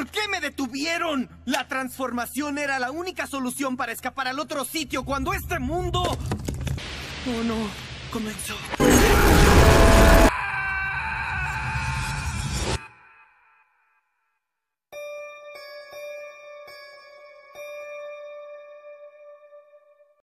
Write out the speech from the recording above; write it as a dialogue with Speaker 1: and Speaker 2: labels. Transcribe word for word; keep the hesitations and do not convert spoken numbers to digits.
Speaker 1: ¿Por qué me detuvieron? La transformación era la única solución para escapar al otro sitio cuando este mundo... Oh no, comenzó.